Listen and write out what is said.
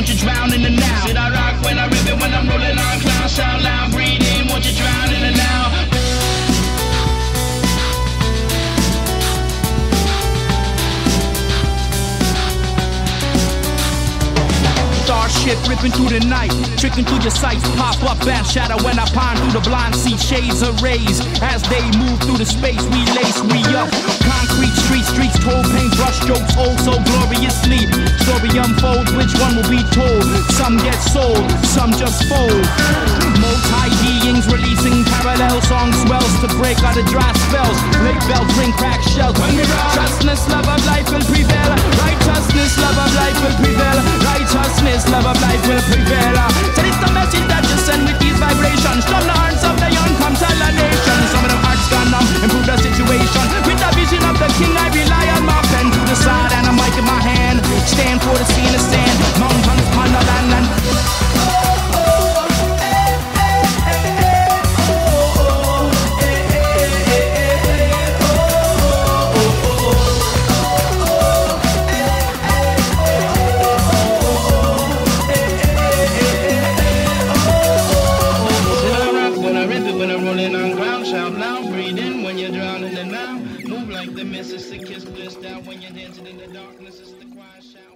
won't you drown in the now? Said I rock when I rip it, when I'm rolling on cloud, shout loud, breathe in, won't you drown in the now? Shit ripping through the night, tricking through your sights, pop up and shadow when I pine through the blind, see shades of rays as they move through the space. We lace, we up, concrete streets, told paint brush strokes, oh so gloriously. Story unfolds, which one will be told? Some get sold, some just fold. Multi-beings releasing parallel songs, swells to break out the dry spells. Late bells ring, crack shells. Righteousness, love of life will prevail. Righteousness, love of life will prevail. Righteousness, love of life will prevail. So it's the message that you send with these vibrations. From the hearts of the young come tell the nation. Some of them hearts gone numb, improve the situation. With the vision of the king I rely on my pen to the side and a mic in my hand. Stand for the sea in the sand. Mountains upon the land and move like the mist, it's the kiss bliss down when you're dancing in the darkness, it's the quiet shout.